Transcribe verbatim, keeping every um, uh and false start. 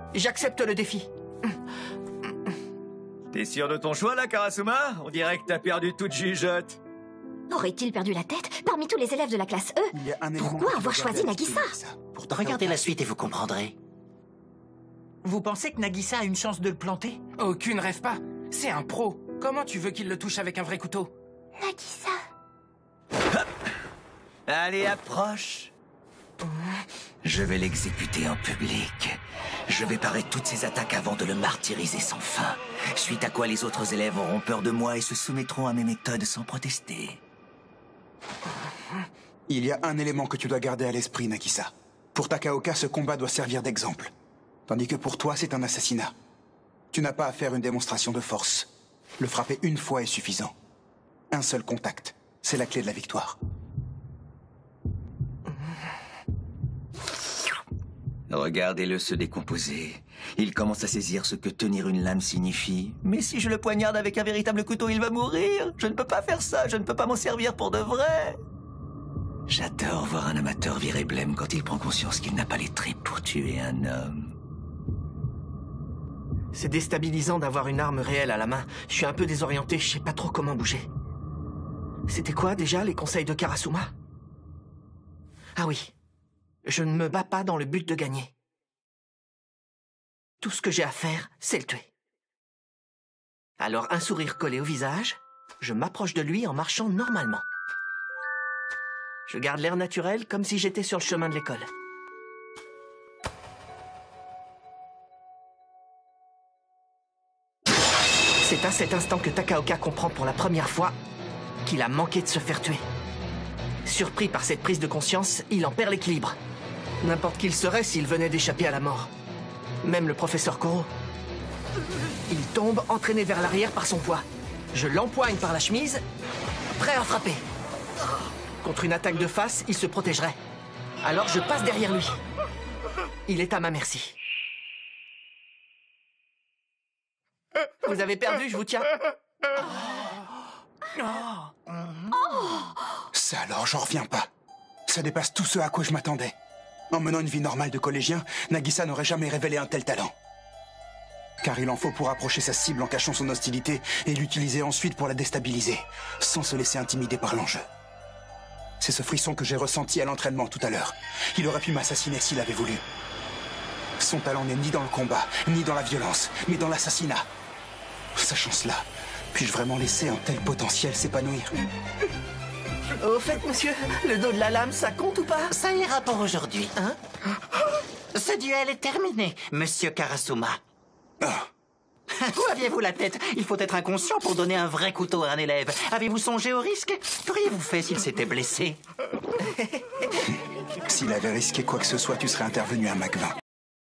J'accepte le défi. T'es sûr de ton choix, là, Karasuma? On dirait que t'as perdu toute jugeote. Aurait-il perdu la tête parmi tous les élèves de la classe E? Pourquoi avoir choisi Nagisa? Regardez la suite et vous comprendrez. Vous pensez que Nagisa a une chance de le planter? Aucune rêve pas. C'est un pro. Comment tu veux qu'il le touche avec un vrai couteau? Nagisa. Allez, approche. Je vais l'exécuter en public. Je vais parer toutes ses attaques avant de le martyriser sans fin. Suite à quoi les autres élèves auront peur de moi et se soumettront à mes méthodes sans protester. Il y a un élément que tu dois garder à l'esprit, Nagisa. Pour Takaoka, ce combat doit servir d'exemple. Tandis que pour toi, c'est un assassinat. Tu n'as pas à faire une démonstration de force. Le frapper une fois est suffisant. Un seul contact, c'est la clé de la victoire. Regardez-le se décomposer. Il commence à saisir ce que tenir une lame signifie. Mais si je le poignarde avec un véritable couteau, il va mourir. Je ne peux pas faire ça, je ne peux pas m'en servir pour de vrai. J'adore voir un amateur virer blême quand il prend conscience qu'il n'a pas les tripes pour tuer un homme. C'est déstabilisant d'avoir une arme réelle à la main. Je suis un peu désorienté, je sais pas trop comment bouger. C'était quoi déjà les conseils de Karasuma? Ah oui. Je ne me bats pas dans le but de gagner. Tout ce que j'ai à faire, c'est le tuer. Alors un sourire collé au visage, je m'approche de lui en marchant normalement. Je garde l'air naturel comme si j'étais sur le chemin de l'école. C'est à cet instant que Takaoka comprend pour la première fois qu'il a manqué de se faire tuer. Surpris par cette prise de conscience, il en perd l'équilibre. N'importe qui il serait s'il venait d'échapper à la mort. Même le professeur Koro. Il tombe, entraîné vers l'arrière par son poids. Je l'empoigne par la chemise, prêt à frapper. Contre une attaque de face, il se protégerait. Alors je passe derrière lui. Il est à ma merci. Vous avez perdu, je vous tiens. Ça alors, j'en reviens pas. Ça dépasse tout ce à quoi je m'attendais. En menant une vie normale de collégien, Nagisa n'aurait jamais révélé un tel talent. Car il en faut pour approcher sa cible en cachant son hostilité et l'utiliser ensuite pour la déstabiliser, sans se laisser intimider par l'enjeu. C'est ce frisson que j'ai ressenti à l'entraînement tout à l'heure. Il aurait pu m'assassiner s'il avait voulu. Son talent n'est ni dans le combat, ni dans la violence, mais dans l'assassinat. Sachant cela, puis-je vraiment laisser un tel potentiel s'épanouir? Au fait, monsieur, le dos de la lame, ça compte ou pas? Ça ira pour aujourd'hui. Hein? Ce duel est terminé, monsieur Karasuma. Ah. Où aviez-vous la tête? Il faut être inconscient pour donner un vrai couteau à un élève. Avez-vous songé au risque? Qu'auriez-vous fait s'il s'était blessé? S'il avait risqué quoi que ce soit, tu serais intervenu à Mach vingt.